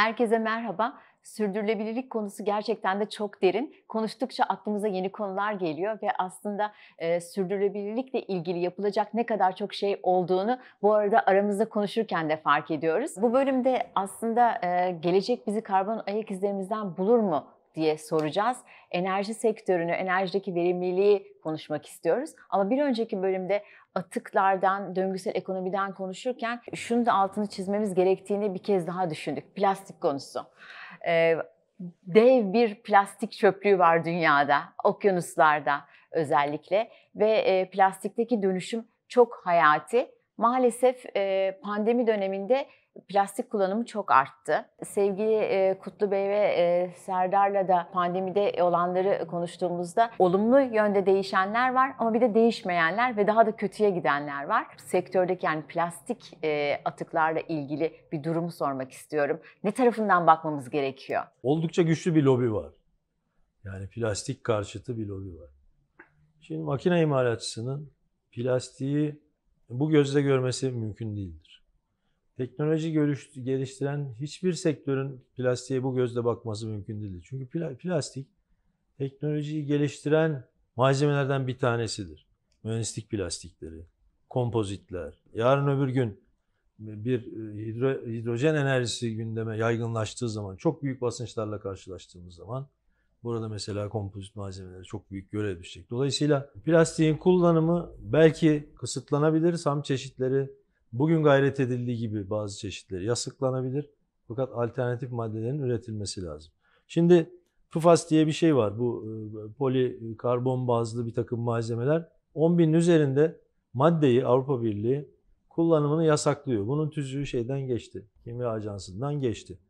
Herkese merhaba. Sürdürülebilirlik konusu gerçekten de çok derin. Konuştukça aklımıza yeni konular geliyor ve aslında, sürdürülebilirlikle ilgili yapılacak ne kadar çok şey olduğunu bu arada aramızda konuşurken de fark ediyoruz. Bu bölümde aslında, gelecek bizi karbon ayak izlerimizden bulur mu diye soracağız. Enerji sektörünü, enerjideki verimliliği konuşmak istiyoruz. Ama bir önceki bölümde atıklardan, döngüsel ekonomiden konuşurken şunun da altını çizmemiz gerektiğini bir kez daha düşündük. Plastik konusu. Eee, Dev bir plastik çöplüğü var dünyada, okyanuslarda özellikle ve, plastikteki dönüşüm çok hayati. Maalesef, pandemi döneminde plastik kullanımı çok arttı. Sevgili, Kutlu Bey ve, Serdar'la da pandemide olanları konuştuğumuzda olumlu yönde değişenler var ama bir de değişmeyenler ve daha da kötüye gidenler var. Sektördeki yani plastik, atıklarla ilgili bir durumu sormak istiyorum. Ne tarafından bakmamız gerekiyor? Oldukça güçlü bir lobi var. Yani plastik karşıtı bir lobi var. Şimdi makine imalatçısının plastiği bu gözle görmesi mümkün değildir. Teknoloji geliştiren hiçbir sektörün plastiğe bu gözle bakması mümkün değildir. Çünkü plastik teknolojiyi geliştiren malzemelerden bir tanesidir. Mühendislik plastikleri, kompozitler. Yarın öbür gün bir hidrojen enerjisi gündeme yaygınlaştığı zaman, çok büyük basınçlarla karşılaştığımız zaman burada mesela kompozit malzemeleri çok büyük görev düşecek. Dolayısıyla plastiğin kullanımı belki kısıtlanabilir. Ham çeşitleri bugün gayret edildiği gibi bazı çeşitleri yasaklanabilir. Fakat alternatif maddelerin üretilmesi lazım. Şimdi PFAS diye bir şey var. Bu polikarbon bazlı bir takım malzemeler 10.000'in üzerinde maddeyi Avrupa Birliği kullanımını yasaklıyor. Bunun tüzüğü şeyden geçti. Kimya Ajansı'ndan geçti.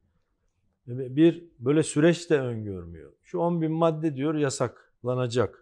Bir böyle süreç de öngörmüyor. Şu 10.000 madde diyor yasaklanacak.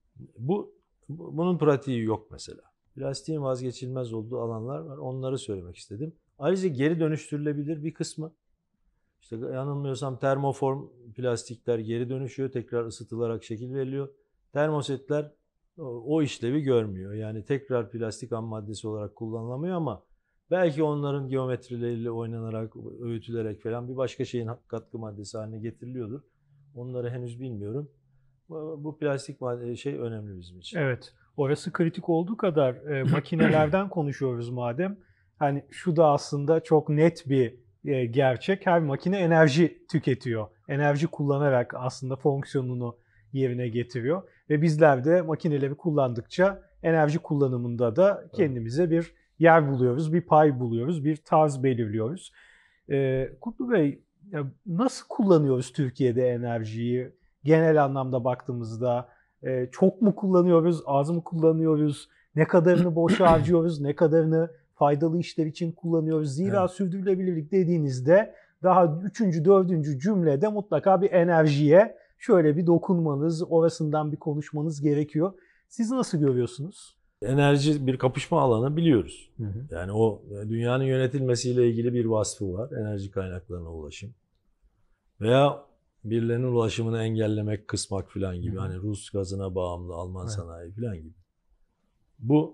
Bunun pratiği yok mesela. Plastiğin vazgeçilmez olduğu alanlar var. Onları söylemek istedim. Ayrıca geri dönüştürülebilir bir kısmı. İşte yanılmıyorsam termoform plastikler geri dönüşüyor. Tekrar ısıtılarak şekil veriliyor. Termosetler o işlevi görmüyor. Yani tekrar plastik ham maddesi olarak kullanılamıyor ama belki onların geometrileriyle oynanarak, öğütülerek falan bir başka şeyin katkı maddesi haline getiriliyordur. Onları henüz bilmiyorum. Bu plastik şey önemli bizim için. Evet, orası kritik olduğu kadar makinelerden konuşuyoruz madem. Hani şu da aslında çok net bir gerçek. Her makine enerji tüketiyor. Enerji kullanarak aslında fonksiyonunu yerine getiriyor. Ve bizler de makineleri kullandıkça enerji kullanımında da kendimize bir yer buluyoruz, bir pay buluyoruz, bir tarz belirliyoruz. Kutlu Bey, nasıl kullanıyoruz Türkiye'de enerjiyi? Genel anlamda baktığımızda çok mu kullanıyoruz, az mı kullanıyoruz, ne kadarını boşa harcıyoruz, ne kadarını faydalı işler için kullanıyoruz. Zira Evet. sürdürülebilirlik dediğinizde daha 3. 4. cümlede mutlaka bir enerjiye şöyle bir dokunmanız, orasından bir konuşmanız gerekiyor. Siz nasıl görüyorsunuz? Enerji bir kapışma alanı biliyoruz. Hı hı. Yani o dünyanın yönetilmesiyle ilgili bir vasfı var. Enerji kaynaklarına ulaşım. Veya birilerinin ulaşımını engellemek, kısmak falan gibi. Hani Rus gazına bağımlı, Alman sanayi falan gibi. Bu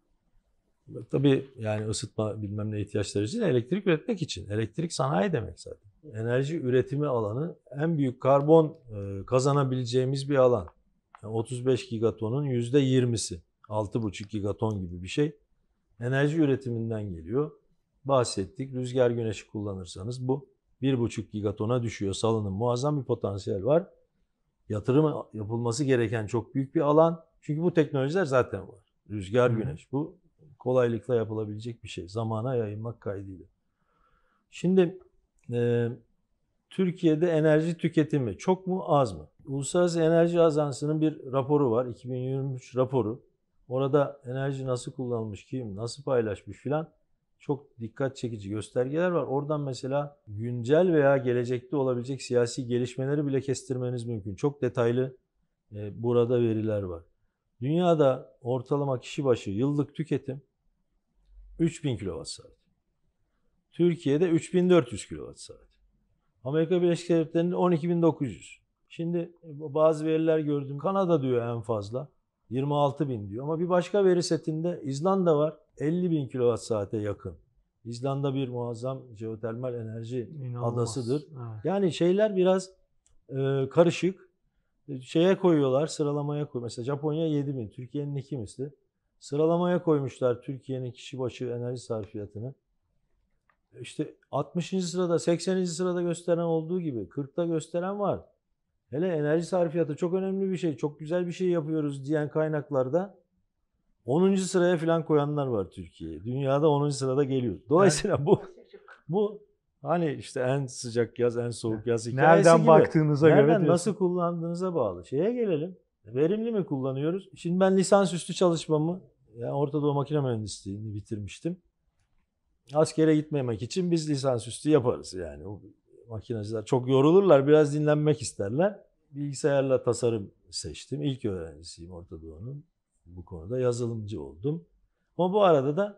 tabii yani ısıtma bilmem ne ihtiyaçları için elektrik üretmek için. Elektrik sanayi demek zaten. Enerji üretimi alanı en büyük karbon kazanabileceğimiz bir alan. Yani 35 gigatonun %20'si. 6,5 gigaton gibi bir şey. Enerji üretiminden geliyor. Bahsettik. Rüzgar güneşi kullanırsanız bu 1,5 gigatona düşüyor. Salınım muazzam bir potansiyel var. Yatırım yapılması gereken çok büyük bir alan. Çünkü bu teknolojiler zaten var. Rüzgar, güneş bu kolaylıkla yapılabilecek bir şey. Zamana yayılmak kaydıyla. Şimdi Türkiye'de enerji tüketimi çok mu az mı? Uluslararası Enerji Ajansı'nın bir raporu var. 2023 raporu. Orada enerji nasıl kullanılmış, kim nasıl paylaşmış filan çok dikkat çekici göstergeler var. Oradan mesela güncel veya gelecekte olabilecek siyasi gelişmeleri bile kestirmeniz mümkün. Çok detaylı burada veriler var. Dünyada ortalama kişi başı yıllık tüketim 3000 kWh. Türkiye'de 3400 kWh. Amerika Birleşik Devletleri'nde 12.900. Şimdi bazı veriler gördüm. Kanada diyor en fazla. 26.000 diyor. Ama bir başka veri setinde İzlanda var. 50.000 kWh'e yakın. İzlanda bir muazzam jeotermal enerji İnanılmaz. adasıdır. Evet. Yani şeyler biraz karışık. Şeye koyuyorlar, sıralamaya koy. Mesela Japonya 7.000, Türkiye'nin 2 misli. Sıralamaya koymuşlar Türkiye'nin kişi başı enerji sarfiyatını. İşte 60. sırada, 80. sırada gösteren olduğu gibi 40'ta gösteren var. Hele enerji sarfiyatı çok önemli bir şey, çok güzel bir şey yapıyoruz diyen kaynaklarda 10. sıraya falan koyanlar var Türkiye'yi. Dünyada 10. sırada geliyor. Dolayısıyla bu hani işte en sıcak yaz, en soğuk yaz hikayesi Nereden gibi. baktığınıza göre Nereden diyorsun. nasıl kullandığınıza bağlı. Şeye gelelim. Verimli mi kullanıyoruz? Şimdi ben lisansüstü çalışmamı, yani Orta Doğu Makine Mühendisliğini bitirmiştim. Askere gitmemek için biz lisansüstü yaparız yani. O makinacılar çok yorulurlar, biraz dinlenmek isterler. Bilgisayarla tasarım seçtim. İlk öğrencisiyim Orta Doğu'nun. Bu konuda yazılımcı oldum. Ama bu arada da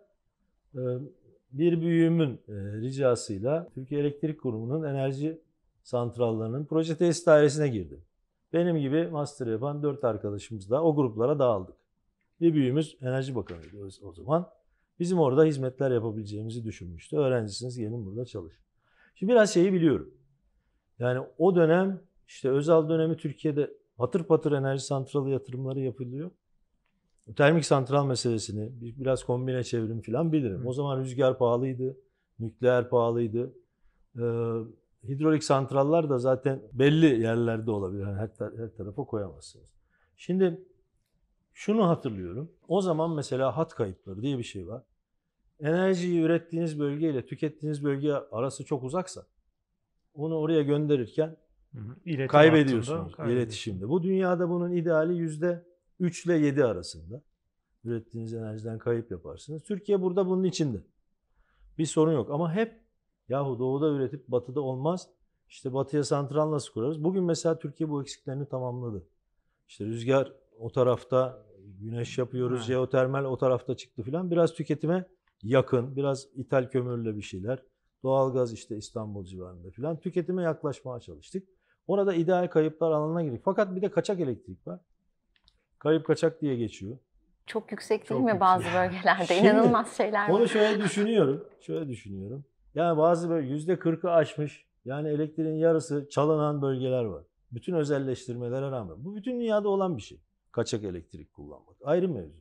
bir büyüğümün ricasıyla Türkiye Elektrik Kurumu'nun enerji santrallarının proje tesis dairesine girdim. Benim gibi master yapan 4 arkadaşımız da o gruplara dağıldık. Bir büyüğümüz Enerji Bakanıydı o zaman. Bizim orada hizmetler yapabileceğimizi düşünmüştü. Öğrencisiniz, gelin burada çalışın. Şimdi biraz şeyi biliyorum. Yani o dönem işte Özal dönemi Türkiye'de patır patır enerji santralı yatırımları yapılıyor. Termik santral meselesini, biraz kombine çevrim falan bilirim. O zaman rüzgar pahalıydı, nükleer pahalıydı. Hidrolik santrallar da zaten belli yerlerde olabilir. Yani her tarafa koyamazsınız. Şimdi şunu hatırlıyorum. O zaman mesela hat kayıpları diye bir şey var. Enerjiyi ürettiğiniz bölge ile tükettiğiniz bölge arası çok uzaksa onu oraya gönderirken kaybediyorsunuz iletişimde. Bu dünyada bunun ideali %3 ile 7 arasında. Ürettiğiniz enerjiden kayıp yaparsınız. Türkiye burada bunun içinde. Bir sorun yok ama hep yahu doğuda üretip batıda olmaz. İşte batıya santral nasıl kurarız? Bugün mesela Türkiye bu eksiklerini tamamladı. İşte rüzgar o tarafta, güneş yapıyoruz, jeotermal o tarafta çıktı filan. Biraz tüketime yakın, biraz ithal kömürle bir şeyler. Doğalgaz işte İstanbul civarında filan. Tüketime yaklaşmaya çalıştık. Orada ideal kayıplar alanına girdik. Fakat bir de kaçak elektrik var. Kayıp kaçak diye geçiyor. Çok yüksek değil Çok mi yüksek. bazı bölgelerde? Şimdi, İnanılmaz şeyler var. Onu şöyle düşünüyorum. Yani bazı böyle %40'ı aşmış. Yani elektriğin yarısı çalınan bölgeler var. Bütün özelleştirmelere rağmen. Bu bütün dünyada olan bir şey. Kaçak elektrik kullanmak. Ayrı mevzu.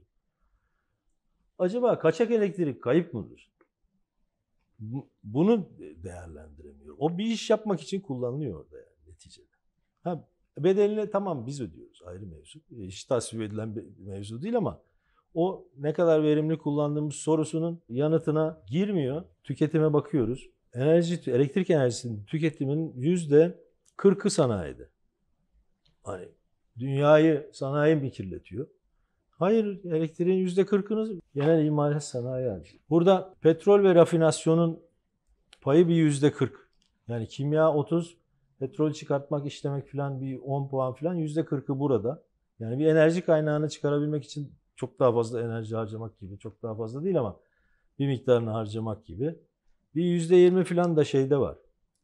Acaba kaçak elektrik kayıp mıdır? Bunu değerlendiremiyorum. O bir iş yapmak için kullanılıyor orada yani neticede. Bedelini tamam biz ödüyoruz. Ayrı mevzu. Hiç tasvip edilen bir mevzu değil ama o ne kadar verimli kullandığımız sorusunun yanıtına girmiyor. Tüketime bakıyoruz. Elektrik enerjisinin tüketiminin %40'ı sanayide. Hani dünyayı sanayi mi kirletiyor? Hayır, elektriğin %40'ını genel imalat sanayi harcıyor. Burada petrol ve rafinasyonun payı bir %40. Yani kimya 30, petrol çıkartmak, işlemek falan bir 10 puan falan, %40'ı burada. Yani bir enerji kaynağını çıkarabilmek için çok daha fazla enerji harcamak gibi, çok daha fazla değil ama bir miktarını harcamak gibi. Bir %20 falan da şeyde var.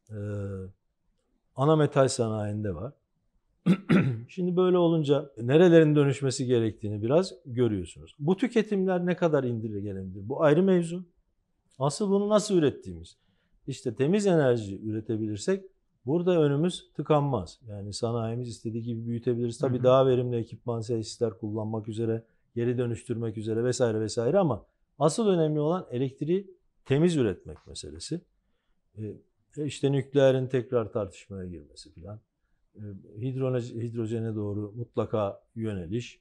Ana metal sanayinde var. Şimdi böyle olunca nerelerin dönüşmesi gerektiğini biraz görüyorsunuz. Bu tüketimler ne kadar indirgenebilir? Bu ayrı mevzu. Asıl bunu nasıl ürettiğimiz. İşte temiz enerji üretebilirsek burada önümüz tıkanmaz. Yani sanayimiz istediği gibi büyütebiliriz. Tabii daha verimli ekipman, tesisler kullanmak üzere, geri dönüştürmek üzere vesaire vesaire ama asıl önemli olan elektriği temiz üretmek meselesi. İşte nükleerin tekrar tartışmaya girmesi falan. Hidrojene doğru mutlaka yöneliş.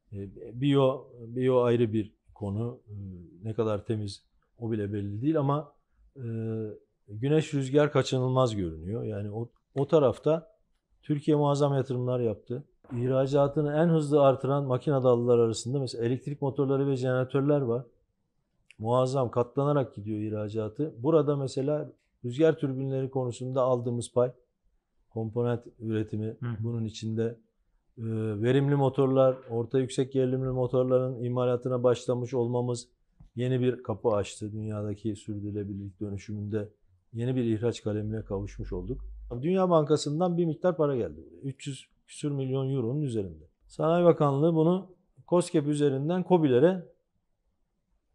Biyo ayrı bir konu. Ne kadar temiz o bile belli değil ama güneş rüzgar kaçınılmaz görünüyor. Yani o tarafta Türkiye muazzam yatırımlar yaptı. İhracatını en hızlı artıran makine dalları arasında mesela elektrik motorları ve jeneratörler var. Muazzam katlanarak gidiyor ihracatı. Burada mesela rüzgar türbinleri konusunda aldığımız pay, komponent üretimi bunun içinde. Verimli motorlar, orta yüksek gerilimli motorların imalatına başlamış olmamız yeni bir kapı açtı. Dünyadaki sürdürülebilirlik dönüşümünde yeni bir ihraç kalemine kavuşmuş olduk. Dünya Bankası'ndan bir miktar para geldi. 300 küsur milyon euronun üzerinde. Sanayi Bakanlığı bunu KOSGEB üzerinden KOBİ'lere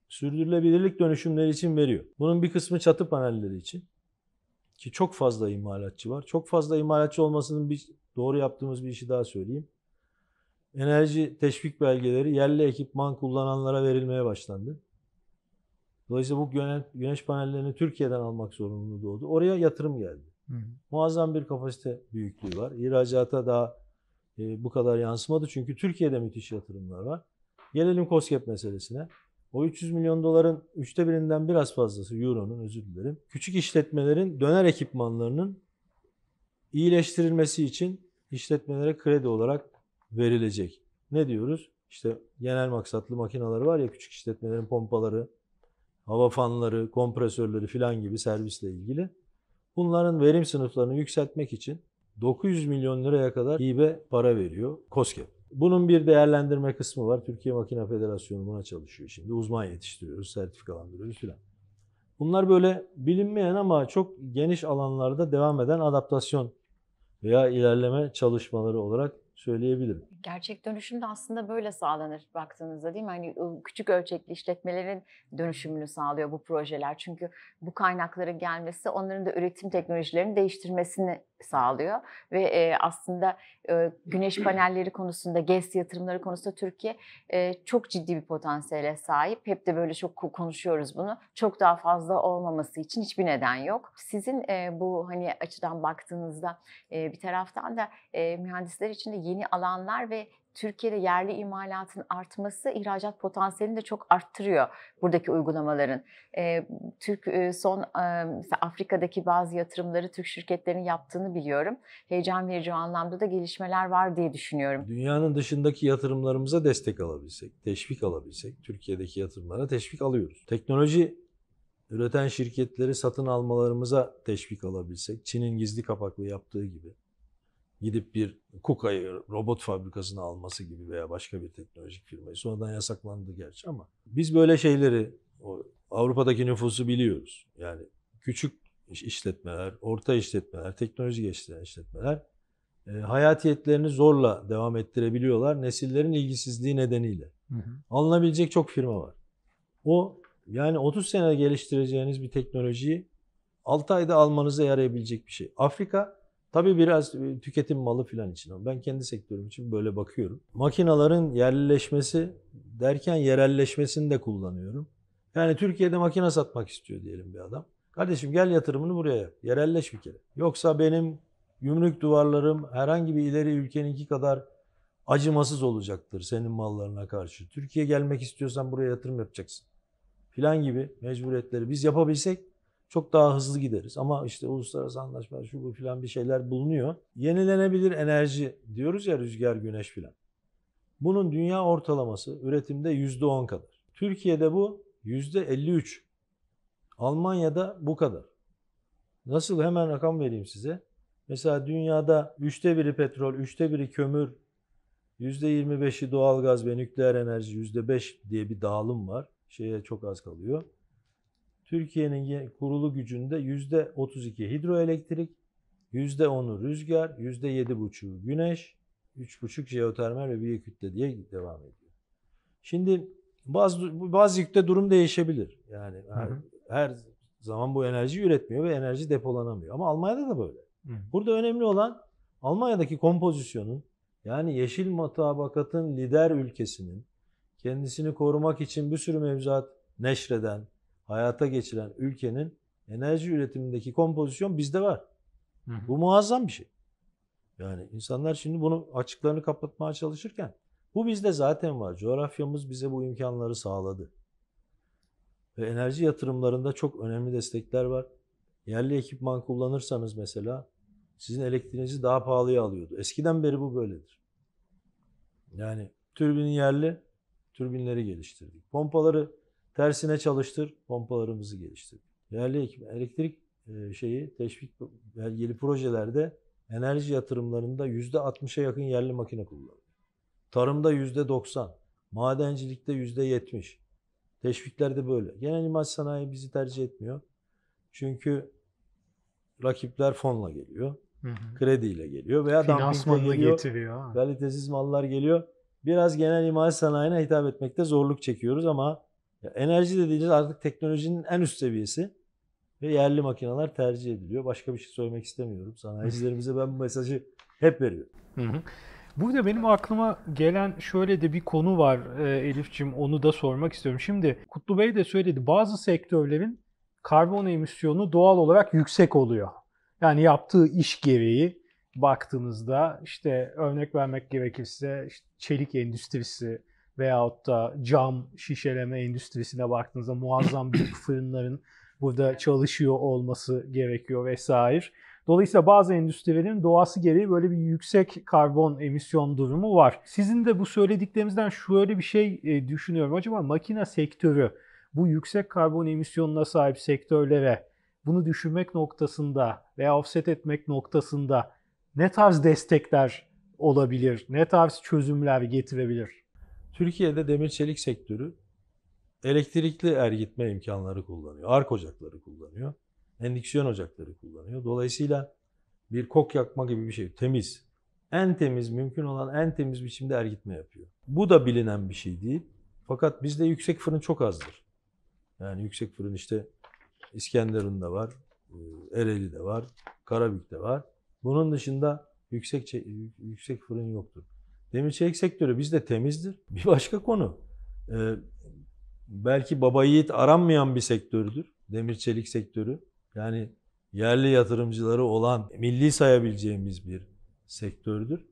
sürdürülebilirlik dönüşümleri için veriyor. Bunun bir kısmı çatı panelleri için. Ki çok fazla imalatçı var. Çok fazla imalatçı olmasının doğru yaptığımız bir işi daha söyleyeyim. Enerji teşvik belgeleri yerli ekipman kullananlara verilmeye başlandı. Dolayısıyla bu güneş panellerini Türkiye'den almak zorunluluğu doğdu. Oraya yatırım geldi. Muazzam bir kapasite büyüklüğü var. İhracata daha bu kadar yansımadı çünkü Türkiye'de müthiş yatırımlar var. Gelelim KOSGEB meselesine. O 300 milyon doların 1/3'ünden biraz fazlası, euronun özür dilerim, küçük işletmelerin döner ekipmanlarının iyileştirilmesi için işletmelere kredi olarak verilecek. Ne diyoruz? İşte genel maksatlı makineleri var ya, küçük işletmelerin pompaları, hava fanları, kompresörleri filan gibi servisle ilgili. Bunların verim sınıflarını yükseltmek için 900 milyon liraya kadar hibe para veriyor KOSGEB. Bunun bir değerlendirme kısmı var. Türkiye Makine Federasyonu buna çalışıyor şimdi. Uzman yetiştiriyoruz, sertifikalandırıyoruz filan. Bunlar böyle bilinmeyen ama çok geniş alanlarda devam eden adaptasyon veya ilerleme çalışmaları olarak söyleyebilirim. Gerçek dönüşüm de aslında böyle sağlanır baktığınızda, değil mi? Hani küçük ölçekli işletmelerin dönüşümünü sağlıyor bu projeler. Çünkü bu kaynakların gelmesi onların da üretim teknolojilerini değiştirmesini sağlıyor. Ve aslında güneş panelleri konusunda, GES yatırımları konusunda Türkiye çok ciddi bir potansiyele sahip. Hep de böyle çok konuşuyoruz bunu. Çok daha fazla olmaması için hiçbir neden yok. Sizin bu hani açıdan baktığınızda bir taraftan da mühendisler için de yeni alanlar ve Türkiye'de yerli imalatın artması ihracat potansiyelini de çok arttırıyor buradaki uygulamaların. Son mesela Afrika'daki bazı yatırımları Türk şirketlerinin yaptığını biliyorum. Heyecan verici o anlamda da gelişmeler var diye düşünüyorum. Dünyanın dışındaki yatırımlarımıza destek alabilsek, teşvik alabilsek, Türkiye'deki yatırımlara teşvik alıyoruz. Teknoloji üreten şirketleri satın almalarımıza teşvik alabilsek, Çin'in gizli kapaklı yaptığı gibi, gidip bir KUKA'yı robot fabrikasını alması gibi veya başka bir teknolojik firmayı, sonradan yasaklandı gerçi ama biz böyle şeyleri, Avrupa'daki nüfusu biliyoruz. Yani küçük işletmeler, orta işletmeler, teknoloji geliştiren işletmeler hayatiyetlerini zorla devam ettirebiliyorlar nesillerin ilgisizliği nedeniyle. Alınabilecek çok firma var. Yani 30 sene geliştireceğiniz bir teknolojiyi 6 ayda almanıza yarayabilecek bir şey. Afrika tabii biraz tüketim malı falan için. Ben kendi sektörüm için böyle bakıyorum. Makinaların yerleşmesi derken yerelleşmesini de kullanıyorum. Yani Türkiye'de makine satmak istiyor diyelim bir adam. Kardeşim gel yatırımını buraya yap. Yerelleş bir kere. Yoksa benim gümrük duvarlarım herhangi bir ileri ülkeninki kadar acımasız olacaktır senin mallarına karşı. Türkiye gelmek istiyorsan buraya yatırım yapacaksın filan gibi mecburiyetleri biz yapabilsek çok daha hızlı gideriz. Ama işte uluslararası anlaşmalar şu bu filan bir şeyler bulunuyor. Yenilenebilir enerji diyoruz ya, rüzgar, güneş filan. Bunun dünya ortalaması üretimde %10 kadar. Türkiye'de bu %53. Almanya'da bu kadar. Nasıl, hemen rakam vereyim size. Mesela dünyada 1/3 petrol, 1/3 kömür, %25'i doğalgaz ve nükleer enerji, %5 diye bir dağılım var. Şeye çok az kalıyor. Türkiye'nin kurulu gücünde %32 hidroelektrik, %10'u rüzgar, %7,5'u güneş, 3,5 jeotermal ve biyokütle diye devam ediyor. Şimdi bazı yükte durum değişebilir. Yani her zaman bu enerjiyi üretmiyor ve enerji depolanamıyor. Ama Almanya'da da böyle. Burada önemli olan Almanya'daki kompozisyonun, yani yeşil mutabakatın lider ülkesinin kendisini korumak için bir sürü mevzuat neşreden, hayata geçiren ülkenin enerji üretimindeki kompozisyon bizde var. Bu muazzam bir şey. Yani insanlar şimdi bunu açıklarını kapatmaya çalışırken bu bizde zaten var. Coğrafyamız bize bu imkanları sağladı. Ve enerji yatırımlarında çok önemli destekler var. Yerli ekipman kullanırsanız mesela sizin elektriğinizi daha pahalıya alıyordu. Eskiden beri bu böyledir. Yani türbinin yerli, türbinleri geliştirdik. Pompaları tersine çalıştır, pompalarımızı geliştirdik. Yerli elektrik teşvik belgeli projelerde enerji yatırımlarında %60'a yakın yerli makine kullanılıyor. Tarımda %90, madencilikte %70. Teşvikler de böyle. Genel imaj sanayi bizi tercih etmiyor. Çünkü rakipler fonla geliyor, krediyle geliyor veya dumpingle geliyor, kalitesiz mallar geliyor. Biraz genel imaj sanayine hitap etmekte zorluk çekiyoruz ama Ya enerji dediğiniz artık teknolojinin en üst seviyesi ve yerli makineler tercih ediliyor. Başka bir şey söylemek istemiyorum. Sanayicilerimize ben bu mesajı hep veriyorum. Hı hı. Burada benim aklıma gelen şöyle de bir konu var Elif'ciğim, onu da sormak istiyorum. Şimdi Kutlu Bey de söyledi, bazı sektörlerin karbon emisyonu doğal olarak yüksek oluyor. Yani yaptığı iş gereği baktığınızda işte örnek vermek gerekirse işte çelik endüstrisi veyahut da cam şişeleme endüstrisine baktığınızda muazzam büyük fırınların burada çalışıyor olması gerekiyor vesaire. Dolayısıyla bazı endüstrilerin doğası gereği böyle bir yüksek karbon emisyon durumu var. Sizin de bu söylediklerinizden şöyle bir şey düşünüyorum. Acaba makine sektörü bu yüksek karbon emisyonuna sahip sektörlere bunu düşürmek noktasında veya offset etmek noktasında ne tarz destekler olabilir? Ne tarz çözümler getirebilir? Türkiye'de demir çelik sektörü elektrikli ergitme imkanları kullanıyor. Ark ocakları kullanıyor. Endüksiyon ocakları kullanıyor. Dolayısıyla bir kok yakma gibi bir şey. Temiz. En temiz, mümkün olan en temiz biçimde ergitme yapıyor. Bu da bilinen bir şey değil. Fakat bizde yüksek fırın çok azdır. Yani yüksek fırın işte İskenderun'da var, Ereğli'de var, Karabük'te var. Bunun dışında yüksek fırın yoktur. Demir çelik sektörü bizde temizdir. Bir başka konu. Belki baba yiğit aranmayan bir sektördür. Demir çelik sektörü. Yani yerli yatırımcıları olan, milli sayabileceğimiz bir sektördür.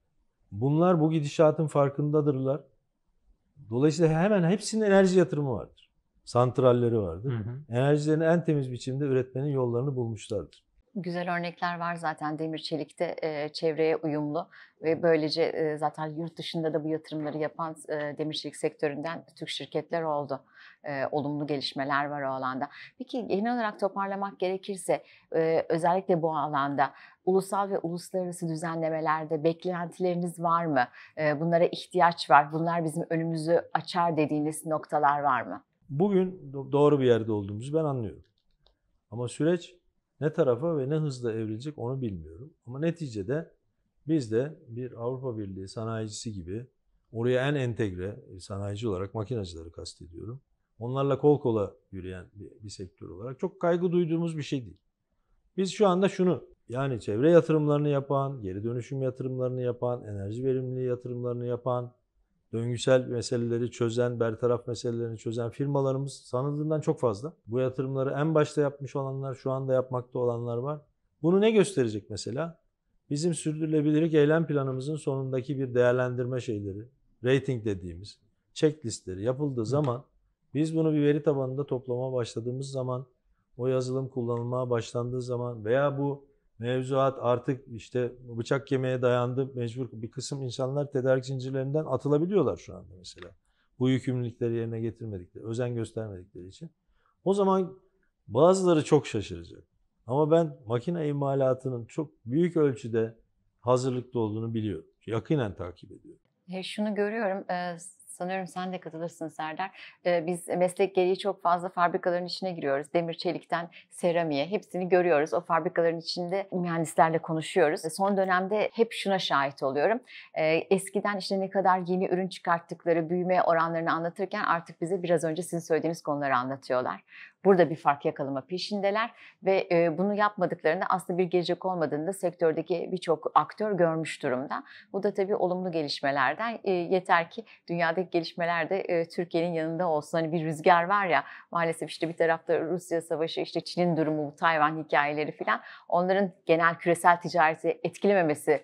Bunlar bu gidişatın farkındadırlar. Dolayısıyla hemen hepsinin enerji yatırımı vardır. Santralleri vardır. Enerjilerini en temiz biçimde üretmenin yollarını bulmuşlardır. Güzel örnekler var zaten demir çelikte çevreye uyumlu ve böylece zaten yurt dışında da bu yatırımları yapan demir çelik sektöründen Türk şirketler oldu. Olumlu gelişmeler var o alanda. Peki genel olarak toparlamak gerekirse özellikle bu alanda ulusal ve uluslararası düzenlemelerde beklentileriniz var mı? Bunlara ihtiyaç var. Bunlar bizim önümüzü açar dediğiniz noktalar var mı? Bugün doğru bir yerde olduğumuzu ben anlıyorum. Ama süreç ne tarafa ve ne hızla evrilecek onu bilmiyorum. Ama neticede biz de bir Avrupa Birliği sanayicisi gibi oraya en entegre sanayici olarak makinacıları kastediyorum. Onlarla kol kola yürüyen bir sektör olarak çok kaygı duyduğumuz bir şey değil. Biz şu anda şunu, yani çevre yatırımlarını yapan, geri dönüşüm yatırımlarını yapan, enerji verimliliği yatırımlarını yapan, döngüsel meseleleri çözen, bertaraf meselelerini çözen firmalarımız sanıldığından çok fazla. Bu yatırımları en başta yapmış olanlar, şu anda yapmakta olanlar var. Bunu ne gösterecek mesela? Bizim sürdürülebilirlik eylem planımızın sonundaki bir değerlendirme şeyleri, rating dediğimiz checklistleri yapıldığı zaman, biz bunu bir veri tabanında toplamaya başladığımız zaman, o yazılım kullanılmaya başlandığı zaman veya bu mevzuat artık işte bıçak kemiğe dayandı, mecbur bir kısım insanlar tedarik zincirlerinden atılabiliyorlar şu anda mesela. Bu yükümlülükleri yerine getirmedikleri, özen göstermedikleri için. O zaman bazıları çok şaşıracak. Ama ben makine imalatının çok büyük ölçüde hazırlıklı olduğunu biliyorum. Yakinen takip ediyorum. Şunu görüyorum, sanıyorum sen de katılırsın Serdar. Biz meslek gereği çok fazla fabrikaların içine giriyoruz. Demir, çelikten seramiğe hepsini görüyoruz. O fabrikaların içinde mühendislerle konuşuyoruz. Son dönemde hep şuna şahit oluyorum. Eskiden işte ne kadar yeni ürün çıkarttıkları, büyüme oranlarını anlatırken artık bize biraz önce sizin söylediğiniz konuları anlatıyorlar. Burada bir fark yakalama peşindeler ve bunu yapmadıklarında aslında bir gelecek olmadığını da sektördeki birçok aktör görmüş durumda. Bu da tabii olumlu gelişmelerden. Yeter ki dünyadaki gelişmeler de Türkiye'nin yanında olsun. Hani bir rüzgar var ya, maalesef işte bir tarafta Rusya savaşı, işte Çin'in durumu, Tayvan hikayeleri falan, onların genel küresel ticareti etkilememesi,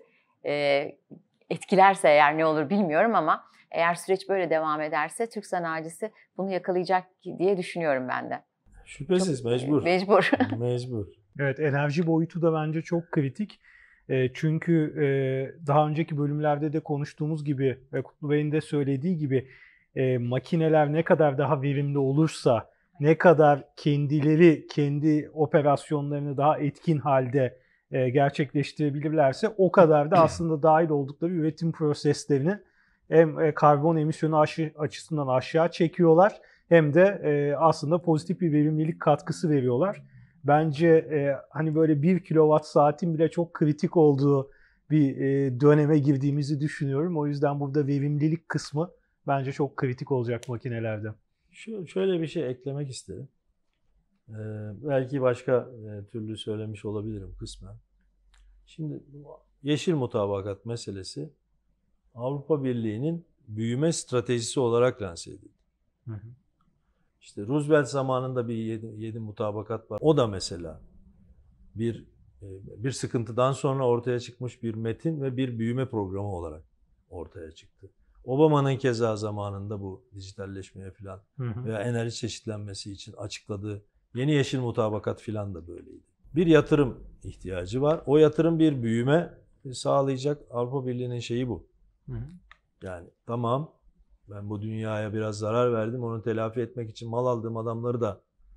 etkilerse eğer ne olur bilmiyorum ama eğer süreç böyle devam ederse Türk sanayicisi bunu yakalayacak diye düşünüyorum ben de. Şüphesiz mecbur. Mecbur. Mecbur. Evet, enerji boyutu da bence çok kritik. Çünkü daha önceki bölümlerde de konuştuğumuz gibi ve Kutlu Bey'in de söylediği gibi makineler ne kadar daha verimli olursa, ne kadar kendileri kendi operasyonlarını daha etkin halde gerçekleştirebilirlerse o kadar da aslında dahil oldukları üretim proseslerini hem karbon emisyonu açısından aşağı çekiyorlar hem de aslında pozitif bir verimlilik katkısı veriyorlar. Bence hani böyle 1 kilowatt saatin bile çok kritik olduğu bir döneme girdiğimizi düşünüyorum. O yüzden burada verimlilik kısmı bence çok kritik olacak makinelerde. Şöyle bir şey eklemek isterim. Belki başka türlü söylemiş olabilirim kısmen. Şimdi yeşil mutabakat meselesi Avrupa Birliği'nin büyüme stratejisi olarak lanse edildi. Hı hı. İşte Roosevelt zamanında bir yedi mutabakat var. O da mesela bir sıkıntıdan sonra ortaya çıkmış bir metin ve bir büyüme programı olarak ortaya çıktı. Obama'nın keza zamanında bu dijitalleşmeye falan veya enerji çeşitlenmesi için açıkladığı yeni yeşil mutabakat falan da böyleydi. Bir yatırım ihtiyacı var. O yatırım bir büyüme sağlayacak. Avrupa Birliği'nin şeyi bu. Hı hı. Yani tamam, ben bu dünyaya biraz zarar verdim. Onu telafi etmek için mal aldığım adamları da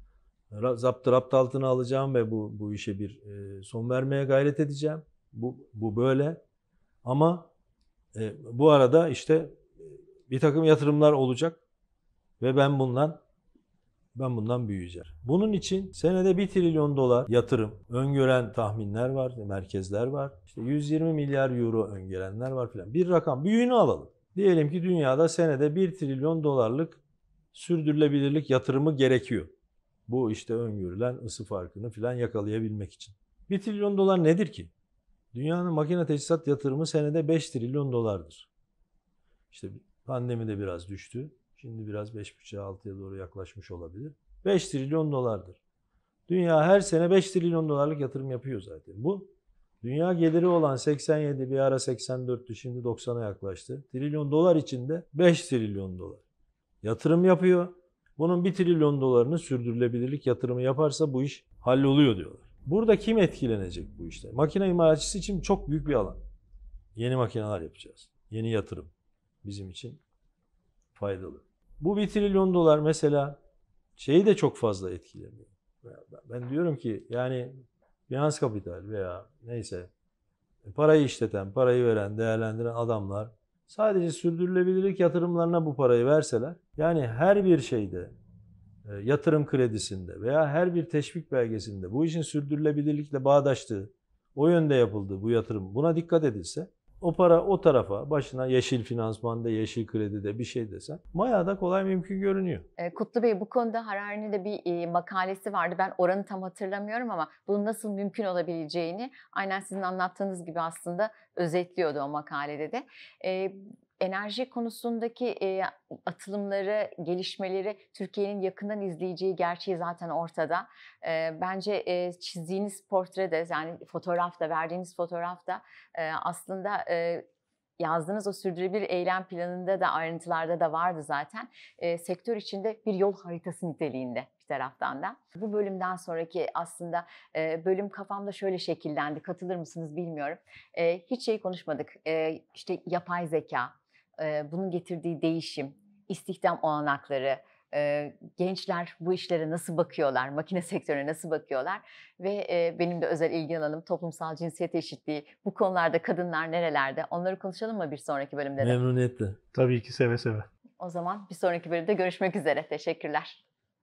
zaptı altına alacağım ve bu işe bir son vermeye gayret edeceğim. Bu böyle. Ama bu arada işte bir takım yatırımlar olacak ve ben bundan büyüyeceğim. Bunun için senede 1 trilyon dolar yatırım öngören tahminler var, merkezler var. İşte 120 milyar euro öngörenler var filan. Bir rakam, büyüğünü alalım. Diyelim ki dünyada senede 1 trilyon dolarlık sürdürülebilirlik yatırımı gerekiyor. Bu işte öngörülen ısı farkını filan yakalayabilmek için. 1 trilyon dolar nedir ki? Dünyanın makine teçhizat yatırımı senede 5 trilyon dolardır. İşte pandemi de biraz düştü. Şimdi biraz 5,5-6'ya doğru yaklaşmış olabilir. 5 trilyon dolardır. Dünya her sene 5 trilyon dolarlık yatırım yapıyor zaten. Bu dünya geliri olan 87, bir ara 84'tü, şimdi 90'a yaklaştı. Trilyon dolar içinde 5 trilyon dolar yatırım yapıyor. Bunun 1 trilyon dolarını sürdürülebilirlik yatırımı yaparsa bu iş halloluyor diyorlar. Burada kim etkilenecek bu işte? Makine imalatçısı için çok büyük bir alan. Yeni makineler yapacağız. Yeni yatırım bizim için faydalı. Bu 1 trilyon dolar mesela şeyi de çok fazla etkilemiyor. Ben diyorum ki yani finans kapital veya neyse parayı işleten, parayı veren, değerlendiren adamlar sadece sürdürülebilirlik yatırımlarına bu parayı verseler, yani her bir şeyde, yatırım kredisinde veya her bir teşvik belgesinde bu işin sürdürülebilirlikle bağdaştığı, o yönde yapıldığı bu yatırım, buna dikkat edilse, o para o tarafa, başına yeşil finansmanda, yeşil kredide bir şey desen, bayağı da kolay mümkün görünüyor. Kutlu Bey, bu konuda Harari'nin de bir makalesi vardı. Ben oranı tam hatırlamıyorum ama bunun nasıl mümkün olabileceğini aynen sizin anlattığınız gibi aslında özetliyordu o makalede de. Enerji konusundaki atılımları, gelişmeleri Türkiye'nin yakından izleyeceği gerçeği zaten ortada. Bence çizdiğiniz portrede, yani fotoğrafta, verdiğiniz fotoğrafta aslında yazdığınız o sürdürülebilir eylem planında da, ayrıntılarda da vardı zaten. Sektör içinde bir yol haritası niteliğinde bir taraftan da. Bu bölümden sonraki aslında bölüm kafamda şöyle şekillendi. Katılır mısınız bilmiyorum. Hiç şey konuşmadık. İşte yapay zeka, bunun getirdiği değişim, istihdam olanakları, gençler bu işlere nasıl bakıyorlar, makine sektörüne nasıl bakıyorlar ve benim de özel ilgi alanım toplumsal cinsiyet eşitliği. Bu konularda kadınlar nerelerde? Onları konuşalım mı bir sonraki bölümde de? Memnuniyetle. Tabii ki seve seve. O zaman bir sonraki bölümde görüşmek üzere. Teşekkürler.